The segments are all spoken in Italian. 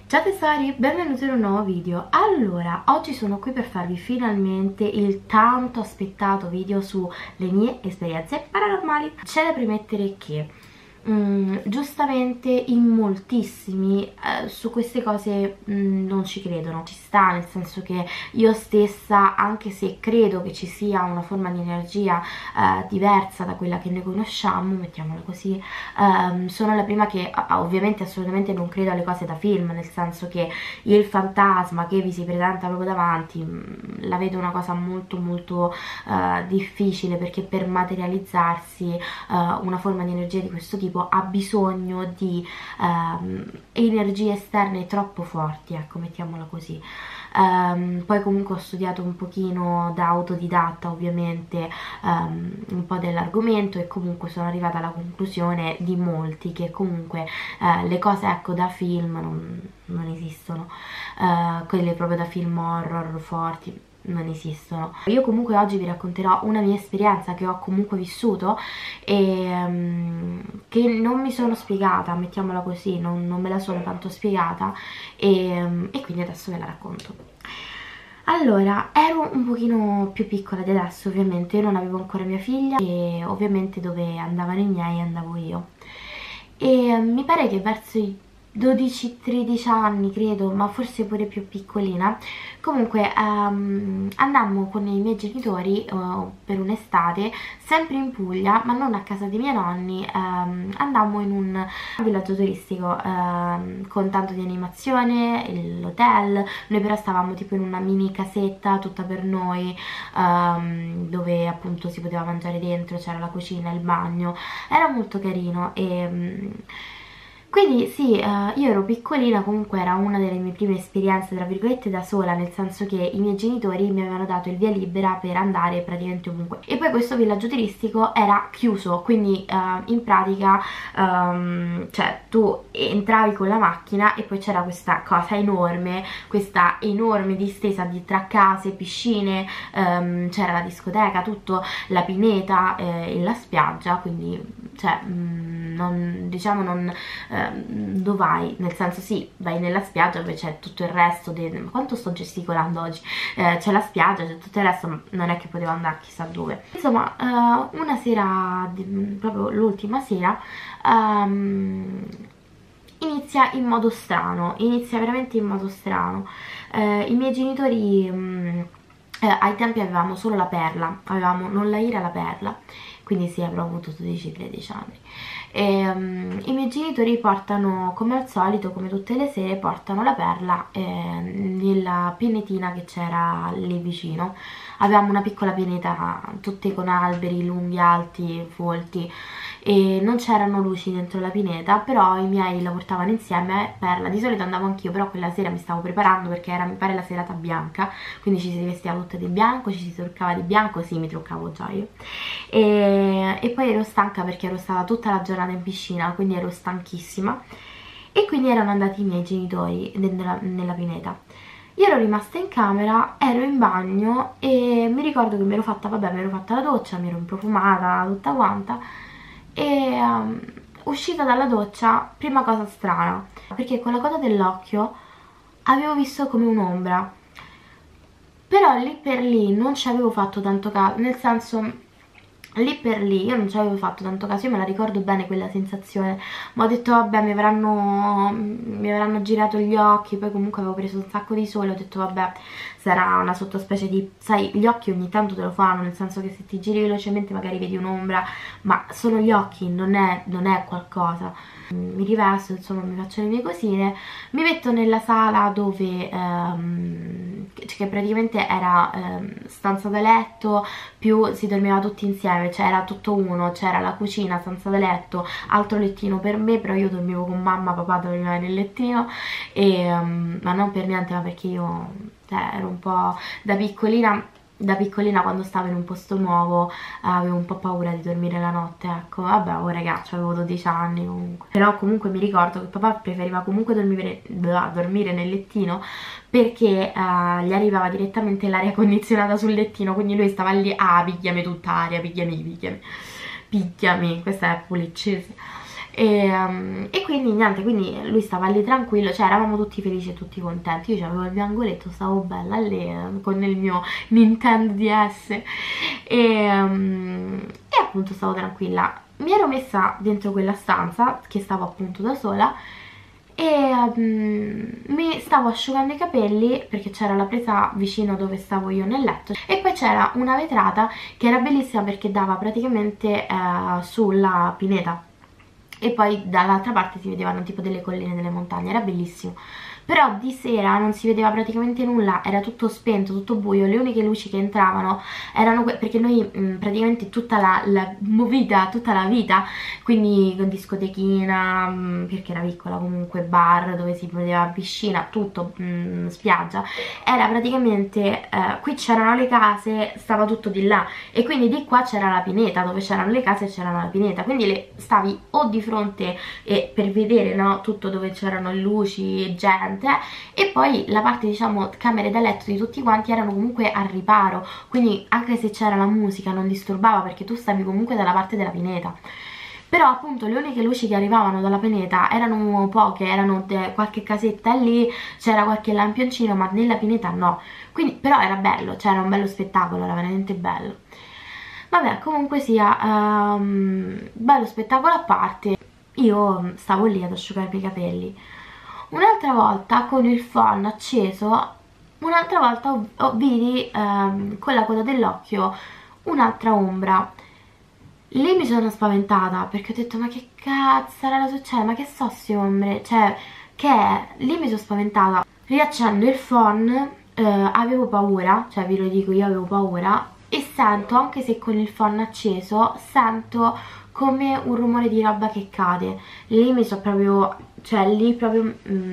Ciao tesori, benvenuti in un nuovo video. Allora, oggi sono qui per farvi finalmente il tanto aspettato video sulle mie esperienze paranormali. C'è da premettere che giustamente in moltissimi su queste cose non ci credono. Ci sta, nel senso che io stessa, anche se credo che ci sia una forma di energia diversa da quella che noi conosciamo, mettiamola così, sono la prima che ovviamente assolutamente non credo alle cose da film, nel senso che il fantasma che vi si presenta proprio davanti la vedo una cosa molto molto difficile, perché per materializzarsi una forma di energia di questo tipo ha bisogno di energie esterne troppo forti, ecco, mettiamola così. Poi comunque ho studiato un pochino da autodidatta ovviamente un po' dell'argomento, e comunque sono arrivata alla conclusione di molti che comunque le cose, ecco, da film non esistono, quelle proprio da film horror forti non esistono. Io comunque oggi vi racconterò una mia esperienza che ho comunque vissuto e che non mi sono spiegata, mettiamola così, non me la sono tanto spiegata, e quindi adesso ve la racconto. Allora, ero un pochino più piccola di adesso, ovviamente, io non avevo ancora mia figlia e ovviamente dove andavano i miei andavo io, e mi pare che verso i 12-13 anni credo, ma forse pure più piccolina, comunque andammo con i miei genitori per un'estate sempre in Puglia, ma non a casa dei miei nonni. Andammo in un villaggio turistico con tanto di animazione, l'hotel. Noi però stavamo tipo in una mini casetta tutta per noi, dove appunto si poteva mangiare dentro, c'era la cucina, il bagno, era molto carino. E quindi sì, io ero piccolina, comunque era una delle mie prime esperienze tra virgolette da sola, nel senso che i miei genitori mi avevano dato il via libera per andare praticamente ovunque. E poi questo villaggio turistico era chiuso, quindi in pratica cioè tu entravi con la macchina e poi c'era questa cosa enorme, questa enorme distesa di tra case, piscine, c'era la discoteca, tutto, la pineta e la spiaggia, quindi cioè diciamo non dove vai, nel senso sì, vai nella spiaggia dove c'è tutto il resto ma quanto sto gesticolando oggi, c'è la spiaggia, c'è tutto il resto, ma non è che potevo andare chissà dove. Insomma, una sera, proprio l'ultima sera, inizia in modo strano, inizia veramente in modo strano. I miei genitori ai tempi avevamo solo la Perla, avevamo non la Ira, la Perla, quindi sì, avrò avuto 12-13 anni. I miei genitori portano, come al solito, come tutte le sere, portano la Perla nella pinetina che c'era lì vicino. Avevamo una piccola pineta, tutte con alberi lunghi, alti, folti, e non c'erano luci dentro la pineta, però i miei la portavano insieme. Perla, di solito andavo anch'io, però quella sera mi stavo preparando perché era, mi pare, la serata bianca, quindi ci si vestiva tutte di bianco, ci si truccava di bianco, sì, mi truccavo già io, e poi ero stanca perché ero stata tutta la giornata in piscina, quindi ero stanchissima, e quindi erano andati i miei genitori nella pineta. Io ero rimasta in camera, ero in bagno e mi ricordo che mi ero fatta, vabbè, mi ero fatta la doccia, mi ero improfumata tutta quanta, e uscita dalla doccia, prima cosa strana, perché con la coda dell'occhio avevo visto come un'ombra, però lì per lì non ci avevo fatto tanto caso, nel senso, lì per lì io non ci avevo fatto tanto caso, io me la ricordo bene quella sensazione, ma ho detto vabbè, mi avranno girato gli occhi, poi comunque avevo preso un sacco di sole, ho detto vabbè, sarà una sottospecie di, sai, gli occhi ogni tanto te lo fanno, nel senso che se ti giri velocemente magari vedi un'ombra, ma sono gli occhi, non è qualcosa. Mi rivesto, insomma, mi faccio le mie cosine, mi metto nella sala dove che praticamente era stanza da letto, più si dormiva tutti insieme, cioè era tutto uno, c'era la cucina, stanza da letto, altro lettino per me, però io dormivo con mamma, papà dormiva nel lettino, ma non per niente, ma perché io, cioè, ero un po' da piccolina quando stavo in un posto nuovo avevo un po' paura di dormire la notte, ecco. Vabbè, oh ragazzi, avevo 12 anni comunque, però comunque mi ricordo che papà preferiva comunque dormire nel lettino, perché gli arrivava direttamente l'aria condizionata sul lettino, quindi lui stava lì, ah, pigliami tutta aria, pigliami, questa è puliccese. E quindi niente, quindi lui stava lì tranquillo, cioè eravamo tutti felici e tutti contenti. Io avevo il mio angoletto, stavo bella lì con il mio Nintendo DS e appunto stavo tranquilla. Mi ero messa dentro quella stanza, che stavo appunto da sola, e mi stavo asciugando i capelli perché c'era la presa vicino dove stavo io nel letto, e poi c'era una vetrata che era bellissima perché dava praticamente sulla pineta, e poi dall'altra parte si vedevano tipo delle colline, delle montagne, era bellissimo. Però di sera non si vedeva praticamente nulla, era tutto spento, tutto buio, le uniche luci che entravano erano perché noi praticamente tutta la movida, tutta la vita, quindi con discotechina, perché era piccola comunque, bar dove si vedeva piscina, tutto, spiaggia, era praticamente, qui c'erano le case, stava tutto di là, e quindi di qua c'era la pineta, dove c'erano le case c'era la pineta, quindi stavi o di fronte per vedere, no, tutto dove c'erano luci e gente, e poi la parte, diciamo, camere da letto di tutti quanti erano comunque al riparo, quindi anche se c'era la musica non disturbava perché tu stavi comunque dalla parte della pineta. Però appunto le uniche luci che arrivavano dalla pineta erano poche, erano qualche casetta lì, c'era qualche lampioncino, ma nella pineta no. Quindi però era bello, cioè era un bello spettacolo, era veramente bello. Vabbè, comunque sia, bello spettacolo a parte, io stavo lì ad asciugarmi i capelli. Un'altra volta con il phon acceso, un'altra volta vidi con la coda dell'occhio un'altra ombra. Lì mi sono spaventata perché ho detto ma che cazzo succede, ma che so sti ombre, cioè che è? Lì mi sono spaventata. Riaccendo il phon, avevo paura, cioè ve lo dico, io avevo paura, e sento, anche se con il phon acceso, sento come un rumore di roba che cade. Lì mi sono proprio, cioè lì proprio,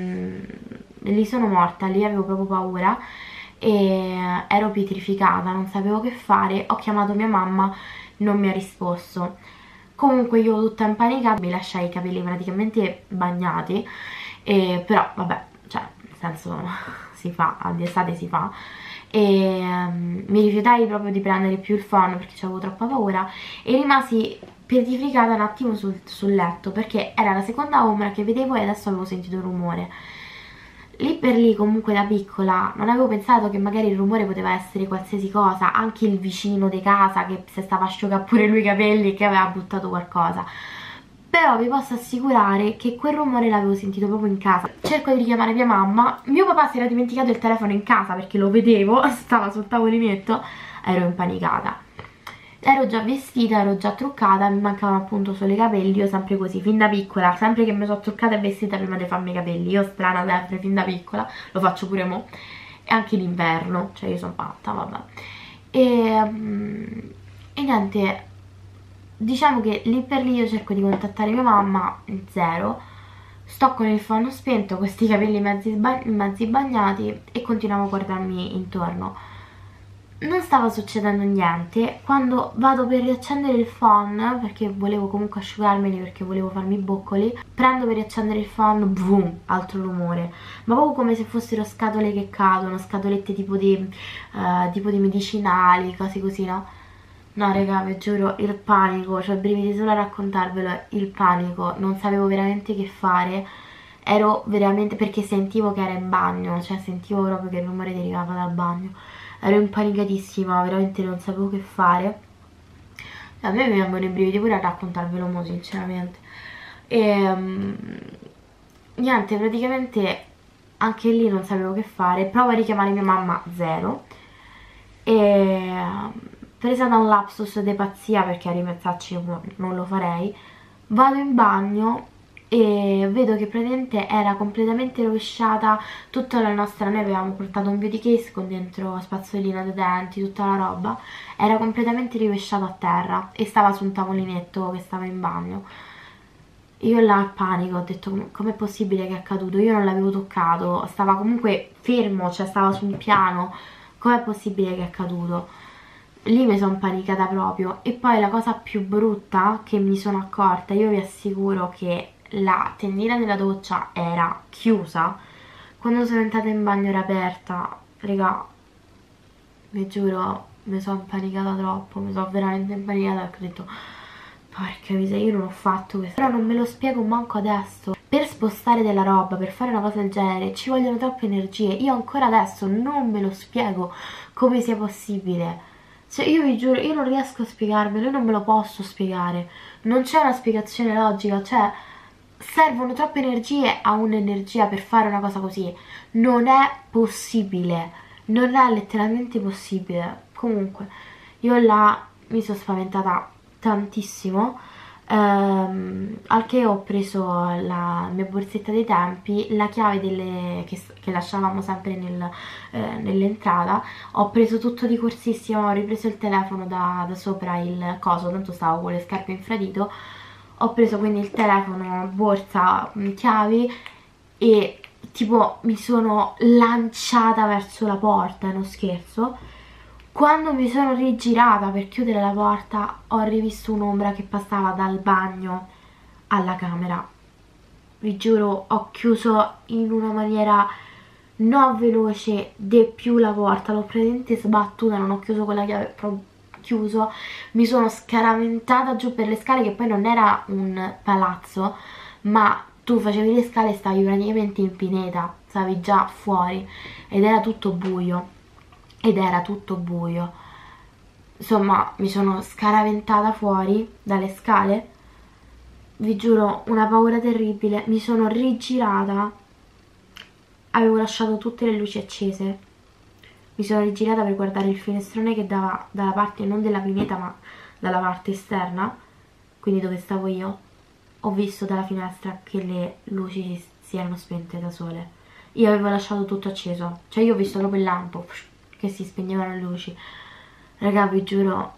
lì sono morta, lì avevo proprio paura e ero pietrificata, non sapevo che fare. Ho chiamato mia mamma, non mi ha risposto. Comunque io tutta impanicata mi lasciai i capelli praticamente bagnati, però vabbè, cioè nel senso si fa, d'estate si fa, e mi rifiutai proprio di prendere più il phon perché avevo troppa paura e rimasi pietrificata un attimo sul letto perché era la seconda ombra che vedevo e adesso avevo sentito un rumore. Lì per lì comunque da piccola non avevo pensato che magari il rumore poteva essere qualsiasi cosa, anche il vicino di casa che si stava asciugando pure lui i capelli e che aveva buttato qualcosa. Però vi posso assicurare che quel rumore l'avevo sentito proprio in casa. Cerco di richiamare mia mamma, mio papà si era dimenticato il telefono in casa perché lo vedevo, stava sul tavolinetto, ero impanicata. Ero già vestita, ero già truccata, mi mancavano appunto solo i capelli. Io sempre così, fin da piccola, sempre che mi sono truccata e vestita prima di farmi i capelli. Io strana sempre, fin da piccola, lo faccio pure mo'. E anche l'inverno, cioè io sono fatta, vabbè. E niente, diciamo che lì per lì io cerco di contattare mia mamma, zero. Sto con il phon spento, questi capelli mezzi bagnati e continuavo a guardarmi intorno. Non stava succedendo niente. Quando vado per riaccendere il phon, perché volevo comunque asciugarmeli, perché volevo farmi i boccoli, prendo per riaccendere il phon, boom, altro rumore, ma proprio come se fossero scatole che cadono, scatolette tipo di medicinali, cose così, no? No raga, vi giuro, il panico, cioè brividi solo a raccontarvelo, il panico, non sapevo veramente che fare. Ero veramente, perché sentivo che era in bagno, cioè sentivo proprio che il rumore derivava dal bagno. Ero impanicatissima, veramente non sapevo che fare. A me mi vengono i brividi pure a raccontarvelo mo, sinceramente. E niente, praticamente anche lì non sapevo che fare. Provo a richiamare mia mamma, zero. E presa da un lapsus di pazzia, perché a rimezzarci non lo farei, vado in bagno e vedo che praticamente era completamente rovesciata tutta la nostra, noi avevamo portato un beauty case con dentro spazzolina dei denti, tutta la roba, era completamente rovesciato a terra e stava su un tavolinetto che stava in bagno. Io là al panico ho detto com'è possibile che è accaduto, io non l'avevo toccato, stava comunque fermo, cioè stava su un piano, com'è possibile che è accaduto? Lì mi sono panicata proprio. E poi la cosa più brutta che mi sono accorta, io vi assicuro che la tendina della doccia era chiusa, quando sono entrata in bagno era aperta. Raga, vi giuro, mi sono impanicata troppo, mi sono veramente impanicata perché ho detto porca miseria, io non ho fatto questo, però non me lo spiego manco adesso. Per spostare della roba, per fare una cosa del genere ci vogliono troppe energie. Io ancora adesso non me lo spiego come sia possibile. Cioè io vi giuro, io non riesco a spiegarmelo, io non me lo posso spiegare. Non c'è una spiegazione logica, cioè servono troppe energie a un'energia per fare una cosa così. Non è possibile, non è letteralmente possibile. Comunque, io là mi sono spaventata tantissimo. Al che ho preso la mia borsetta dei tempi, la chiave che lasciavamo sempre nell'entrata. Ho preso tutto di corsissimo, ho ripreso il telefono da sopra il coso, tanto stavo con le scarpe infradito. Ho preso quindi il telefono, borsa, chiavi e tipo mi sono lanciata verso la porta, non scherzo. Quando mi sono rigirata per chiudere la porta ho rivisto un'ombra che passava dal bagno alla camera. Vi giuro, ho chiuso in una maniera non veloce de più la porta, l'ho praticamente sbattuta, non ho chiuso con la chiave, proprio chiuso. Mi sono scaraventata giù per le scale, che poi non era un palazzo, ma tu facevi le scale e stavi praticamente in pineta, stavi già fuori ed era tutto buio. Insomma, mi sono scaraventata fuori dalle scale, vi giuro, una paura terribile. Mi sono rigirata, avevo lasciato tutte le luci accese, mi sono rigirata per guardare il finestrone che dava dalla parte non della pineta ma dalla parte esterna, quindi dove stavo io. Ho visto dalla finestra che le luci si erano spente da sole. Io avevo lasciato tutto acceso, cioè io ho visto proprio il lampo che si spegnevano le luci. Raga, vi giuro,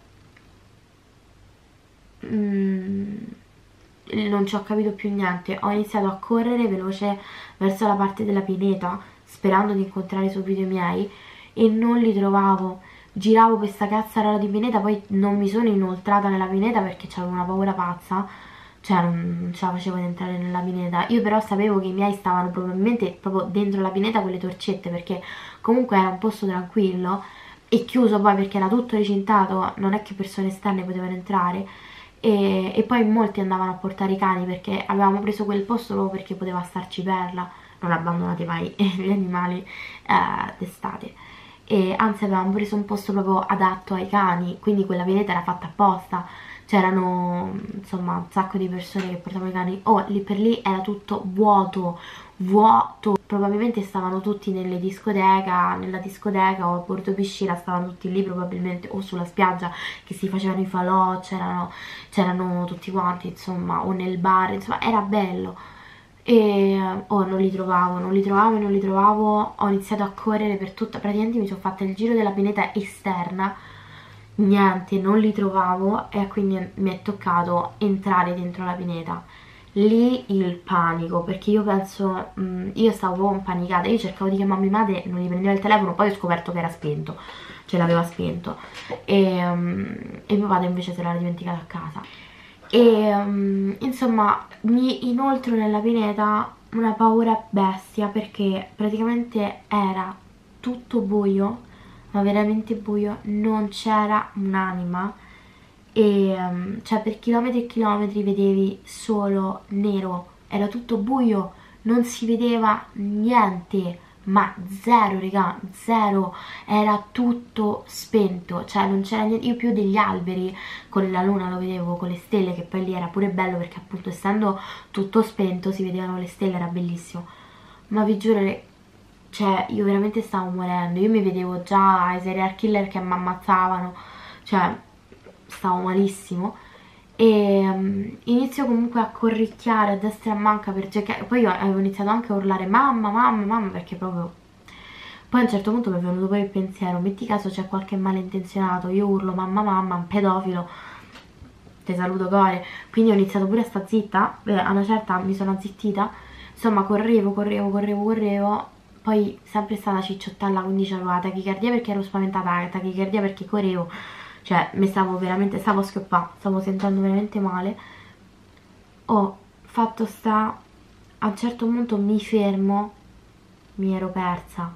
non ci ho capito più niente. Ho iniziato a correre veloce verso la parte della pineta, sperando di incontrare subito i miei, e non li trovavo. Giravo questa cazzarola di pineta, poi non mi sono inoltrata nella pineta perché c'avevo una paura pazza, cioè non ce la facevo ad entrare nella pineta. Io però sapevo che i miei stavano probabilmente proprio dentro la pineta con le torcette, perché comunque era un posto tranquillo e chiuso poi perché era tutto recintato, non è che persone esterne potevano entrare. E poi molti andavano a portare i cani perché avevamo preso quel posto proprio perché poteva starci Perla, non abbandonate mai gli animali d'estate, e anzi avevamo preso un posto proprio adatto ai cani, quindi quella pineta era fatta apposta. C'erano insomma un sacco di persone che portavano i cani. Oh, lì per lì era tutto vuoto, probabilmente stavano tutti nella discoteca o a bordo piscina, stavano tutti lì probabilmente, o sulla spiaggia che si facevano i falò, c'erano tutti quanti, insomma, o nel bar, insomma era bello. E non li trovavo, ho iniziato a correre per tutta, praticamente mi sono fatta il giro della pineta esterna, niente, non li trovavo, e quindi mi è toccato entrare dentro la pineta. Lì il panico, perché io penso, io stavo proprio impanicata, io cercavo di chiamare mia madre, non gli prendeva il telefono, poi ho scoperto che era spento, cioè l'aveva spento, e mio padre invece se l'era dimenticato a casa. E insomma mi inoltro nella pineta, una paura bestia, perché praticamente era tutto buio, ma veramente buio, non c'era un'anima, e cioè per chilometri e chilometri vedevi solo nero, era tutto buio, non si vedeva niente, ma zero, raga, zero, era tutto spento, cioè non c'era niente. Io più degli alberi con la luna lo vedevo, con le stelle, che poi lì era pure bello perché appunto essendo tutto spento si vedevano le stelle, era bellissimo. Ma vi giuro, cioè io veramente stavo morendo, io mi vedevo già ai serial killer che mi ammazzavano, cioè stavo malissimo. E inizio comunque a corricchiare a destra e a manca per cercare, poi io avevo iniziato anche a urlare mamma, mamma, mamma, perché proprio, poi a un certo punto mi è venuto poi il pensiero, metti caso c'è qualche malintenzionato, io urlo mamma, mamma, un pedofilo, ti saluto core. Quindi ho iniziato pure a sta zitta, a una certa mi sono azzittita, insomma correvo, poi sempre stata cicciottella, quindi c'avevo la tachicardia perché ero spaventata, la tachicardia perché correvo, cioè mi stavo veramente, stavo schioppando, stavo sentendo veramente male. Ho fatto sta, a un certo punto mi fermo, mi ero persa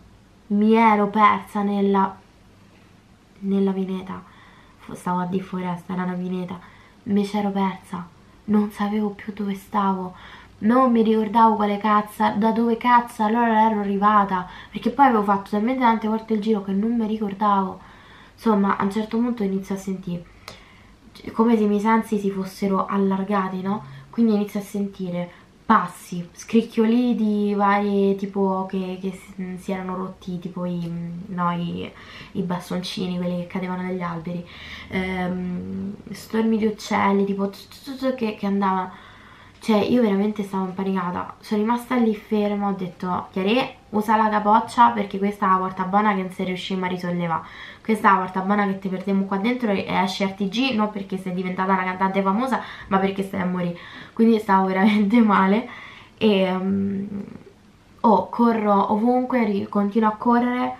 nella pineta, stavo a di foresta, era una pineta, mi c'ero persa, non sapevo più dove stavo, non mi ricordavo da dove cazzo allora ero arrivata, perché poi avevo fatto talmente tante volte il giro che non mi ricordavo. Insomma, a un certo punto inizio a sentire come se i miei sensi si fossero allargati, no? Quindi inizio a sentire passi, scricchiolii varie, tipo che si erano rotti, tipo no, i bastoncini, quelli che cadevano dagli alberi, stormi di uccelli, tipo che andavano. Cioè, io veramente stavo impanicata, sono rimasta lì ferma, ho detto, Chiaré, usa la capoccia perché questa è la porta buona che non si riuscimmo a risollevare, questa è la porta buona che ti perdiamo qua dentro e esci RTG, non perché sei diventata una cantante famosa, ma perché stai a morire. Quindi stavo veramente male e corro ovunque, continuo a correre,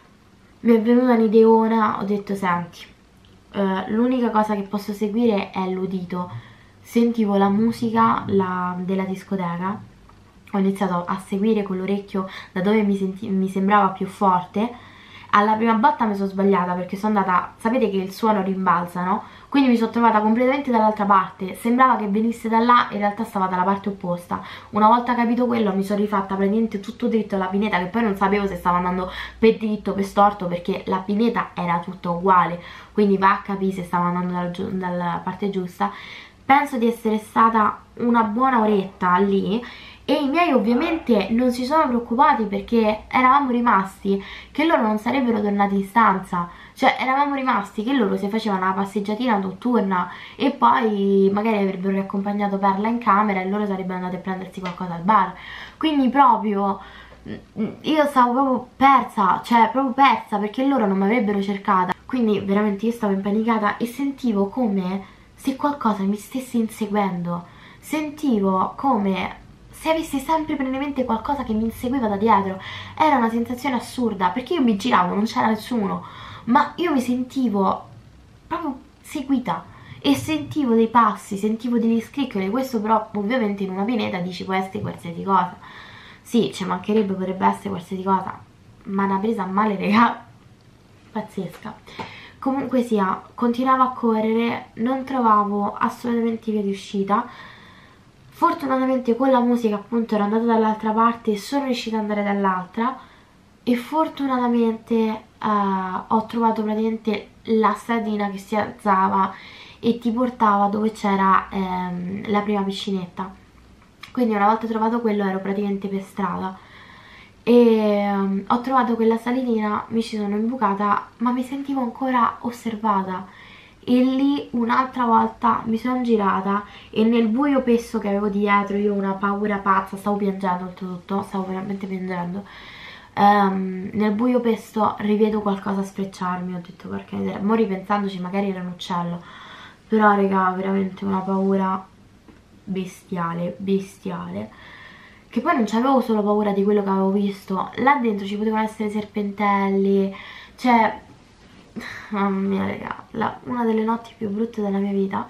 mi è venuta un'ideona, ho detto, senti, l'unica cosa che posso seguire è l'udito. Sentivo la musica della discoteca, ho iniziato a seguire con l'orecchio da dove mi sembrava più forte. Alla prima botta mi sono sbagliata perché sono andata, sapete che il suono rimbalza, no? Quindi mi sono trovata completamente dall'altra parte, sembrava che venisse da là, in realtà stava dalla parte opposta. Una volta capito quello mi sono rifatta praticamente tutto dritto alla pineta, che poi non sapevo se stava andando per dritto o per storto perché la pineta era tutta uguale, quindi va a capire se stava andando dalla parte giusta. Penso di essere stata una buona oretta lì e i miei ovviamente non si sono preoccupati perché eravamo rimasti che loro non sarebbero tornati in stanza, cioè eravamo rimasti che loro si facevano una passeggiatina notturna e poi magari avrebbero riaccompagnato Perla in camera e loro sarebbero andati a prendersi qualcosa al bar. Quindi proprio io stavo proprio persa, cioè proprio persa perché loro non mi avrebbero cercata. Quindi veramente io stavo impanicata e sentivo come se qualcosa mi stesse inseguendo, sentivo come se avessi sempre praticamente qualcosa che mi inseguiva da dietro. Era una sensazione assurda perché io mi giravo, non c'era nessuno, ma io mi sentivo proprio seguita e sentivo dei passi, sentivo degli scricchioli. Questo però ovviamente in una pineta dici può essere qualsiasi cosa, sì, ci mancherebbe, potrebbe essere qualsiasi cosa, ma una presa a male, raga, pazzesca. Comunque sia, continuavo a correre, non trovavo assolutamente via di uscita. Fortunatamente con la musica appunto ero andata dall'altra parte e sono riuscita ad andare dall'altra e fortunatamente ho trovato praticamente la stradina che si alzava e ti portava dove c'era la prima piscinetta. Quindi una volta trovato quello ero praticamente per strada e ho trovato quella salitina, mi ci sono imbucata ma mi sentivo ancora osservata e lì un'altra volta mi sono girata e nel buio pesto che avevo dietro, io ho una paura pazza, stavo piangendo oltretutto, stavo veramente piangendo, nel buio pesto rivedo qualcosa sfrecciarmi, ho detto perché mo ripensandoci magari era un uccello, però raga veramente una paura bestiale, bestiale, che poi non c'avevo solo paura di quello che avevo visto, là dentro ci potevano essere serpentelli, cioè mamma mia raga, una delle notti più brutte della mia vita.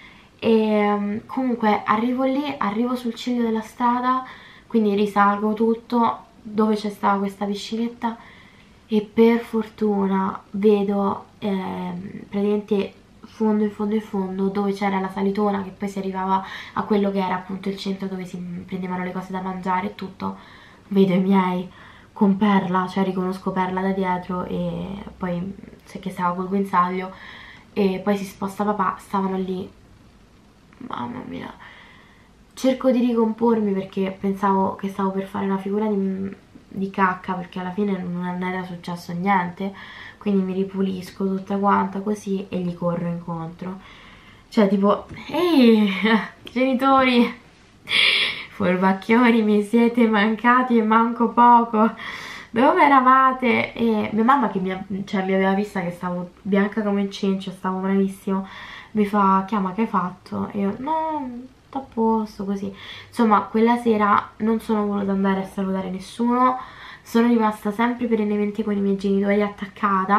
E comunque arrivo lì, arrivo sul ciglio della strada, quindi risalgo tutto dove c'è stata questa piscinetta e per fortuna vedo praticamente fondo in fondo in fondo dove c'era la salitona che poi si arrivava a quello che era appunto il centro dove si prendevano le cose da mangiare e tutto. Vedo i miei con Perla, cioè riconosco Perla da dietro e poi c'è che stava col guinzaglio e poi si sposta papà, stavano lì, mamma mia, cerco di ricompormi perché pensavo che stavo per fare una figura di cacca perché alla fine non era successo niente, quindi mi ripulisco tutta quanta così e gli corro incontro, cioè tipo ehi genitori furbacchioni, mi siete mancati e manco poco, dove eravate? E mia mamma che mi aveva vista che stavo bianca come il cencio, stavo bravissimo, mi fa chiama che hai fatto? E io no, sto a posto così. Insomma quella sera non sono voluta andare a salutare nessuno, sono rimasta sempre perennemente con i miei genitori attaccata,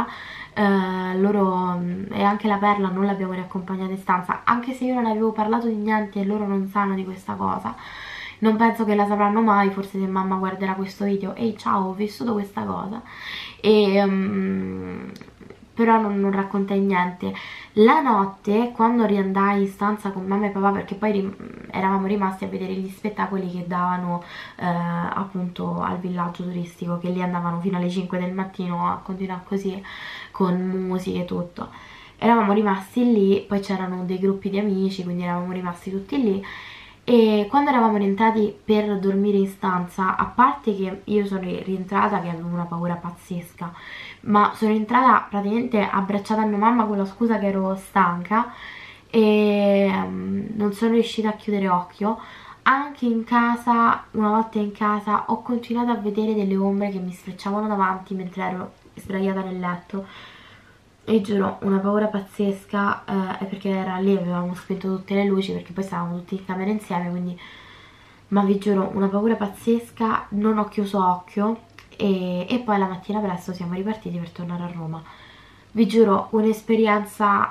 loro e anche la Perla non l'abbiamo riaccompagnata in stanza, anche se io non avevo parlato di niente e loro non sanno di questa cosa. Non penso che la sapranno mai, forse se mamma guarderà questo video. Ehi ciao, ho vissuto questa cosa. E però non raccontai niente. La notte, quando riandai in stanza con mamma e papà, perché poi eravamo rimasti a vedere gli spettacoli che davano appunto al villaggio turistico, che lì andavano fino alle 5 del mattino a continuare così con musica e tutto. Eravamo rimasti lì, poi c'erano dei gruppi di amici, quindi eravamo rimasti tutti lì. E quando eravamo rientrati per dormire in stanza, a parte che io sono rientrata che avevo una paura pazzesca, ma sono entrata praticamente abbracciata a mia mamma con la scusa che ero stanca e non sono riuscita a chiudere occhio. Anche in casa, una volta in casa, ho continuato a vedere delle ombre che mi sfrecciavano davanti mentre ero sdraiata nel letto. E giuro, una paura pazzesca, è perché era lì, avevamo spento tutte le luci, perché poi stavamo tutti in camera insieme, quindi... Ma vi giuro, una paura pazzesca, non ho chiuso occhio, e poi la mattina presto siamo ripartiti per tornare a Roma. Vi giuro, un'esperienza...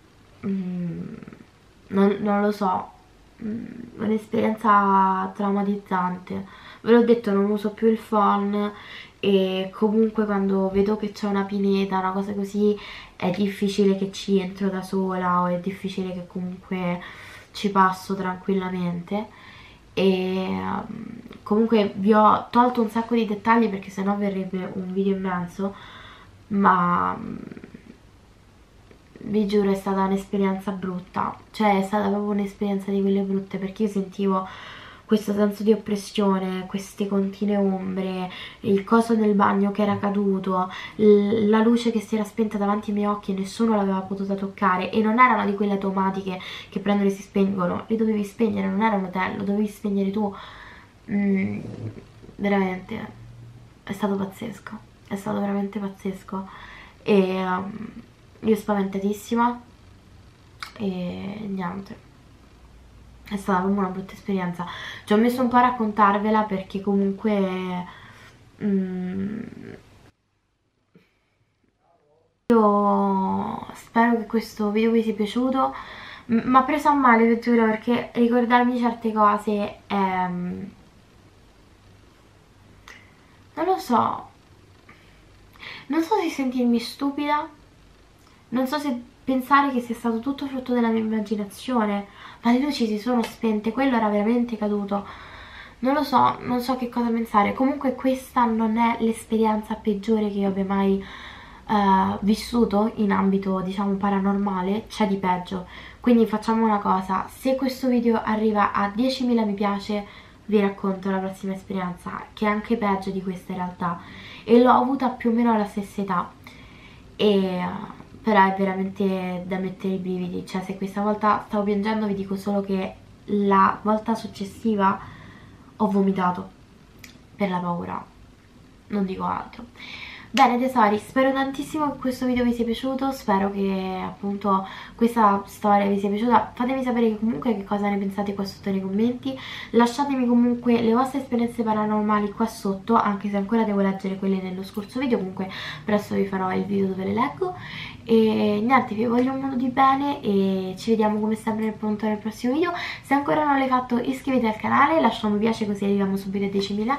non lo so, un'esperienza traumatizzante. Ve l'ho detto, non uso più il phone e comunque quando vedo che c'è una pineta, una cosa così, è difficile che ci entro da sola o è difficile che comunque ci passo tranquillamente. E comunque vi ho tolto un sacco di dettagli perché sennò verrebbe un video immenso, ma vi giuro è stata un'esperienza brutta, cioè è stata proprio un'esperienza di quelle brutte, perché io sentivo questo senso di oppressione, queste continue ombre, il coso del bagno che era caduto, la luce che si era spenta davanti ai miei occhi e nessuno l'aveva potuta toccare, e non erano di quelle automatiche che prendono e si spengono, le dovevi spegnere, non era un hotel, lo dovevi spegnere tu. Veramente è stato pazzesco, è stato veramente pazzesco, e io spaventatissima e niente, è stata proprio una brutta esperienza. Ci ho messo un po' a raccontarvela perché comunque io spero che questo video vi sia piaciuto. Mi ha preso a male, vi giuro, perché ricordarmi certe cose è... non lo so, non so se sentirmi stupida, non so se pensare che sia stato tutto frutto della mia immaginazione, ma le luci si sono spente, quello era veramente caduto. Non lo so, non so che cosa pensare. Comunque questa non è l'esperienza peggiore che io abbia mai vissuto in ambito, diciamo, paranormale, c'è di peggio. Quindi facciamo una cosa, se questo video arriva a 10.000 mi piace, vi racconto la prossima esperienza, che è anche peggio di questa in realtà, e l'ho avuta più o meno alla stessa età, e però è veramente da mettere i brividi. Cioè, se questa volta stavo piangendo vi dico solo che la volta successiva ho vomitato per la paura, non dico altro. Bene tesori, spero tantissimo che questo video vi sia piaciuto, spero che appunto questa storia vi sia piaciuta. Fatemi sapere comunque che cosa ne pensate qua sotto nei commenti, lasciatemi comunque le vostre esperienze paranormali qua sotto, anche se ancora devo leggere quelle dello scorso video, comunque presto vi farò il video dove le leggo. E niente, vi voglio un mondo di bene e ci vediamo come sempre nel prossimo video. Se ancora non l'hai fatto iscriviti al canale, lascia un mi piace così arriviamo subito a 10.000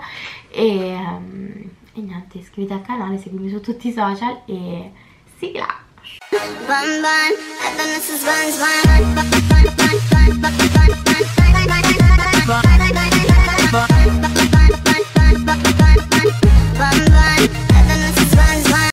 e niente, iscriviti al canale, seguimi su tutti i social e sigla! Bun, bun,